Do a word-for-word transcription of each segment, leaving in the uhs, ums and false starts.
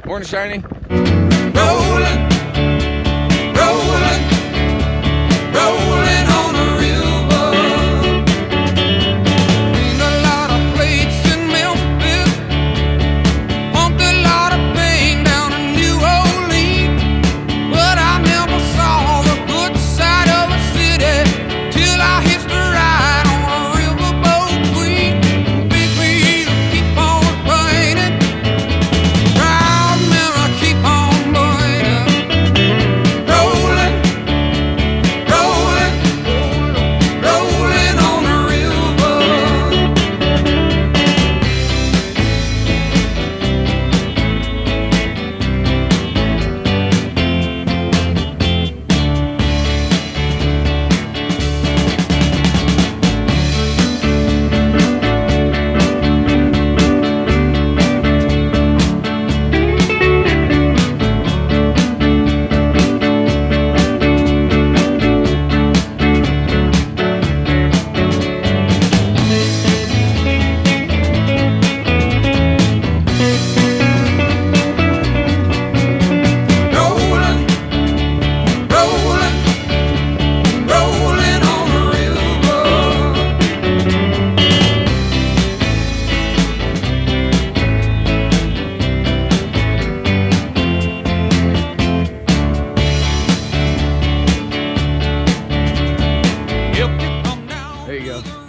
Morning, Shiny. Rolling, rolling, rolling on the river. Seen a lot of plates in Memphis, pumped a lot of pain down in New Orleans, but I never saw the good side of a city till I hitched a ride on a riverboat queen. Big wheel keep on burning, proud mirror keep on burning. Rolling, rolling, rolling on the river. Rolling, rolling, rolling on the river. If you come down There you go. to the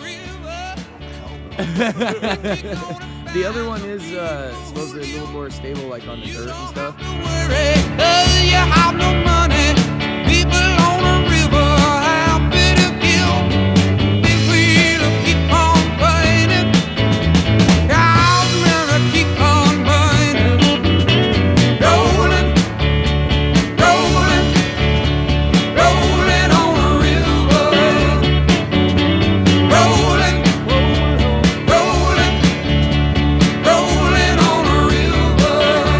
river, The other one is uh, supposedly a little more stable, like on the dirt and stuff. don't worry, 'cause you have no money. People on the river happy to give. Big wheel keep on burning, proud mirror keep on burning. Rolling, rolling, rolling on the river. Rolling, rolling, rolling on the river.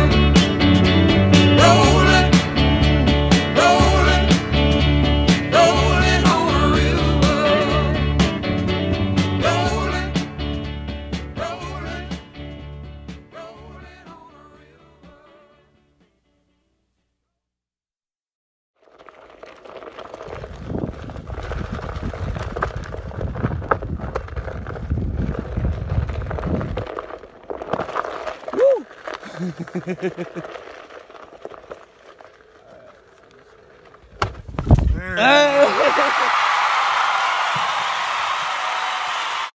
Rolling, rolling, rolling on the river. Rolling, rolling, rolling on the river. Hey!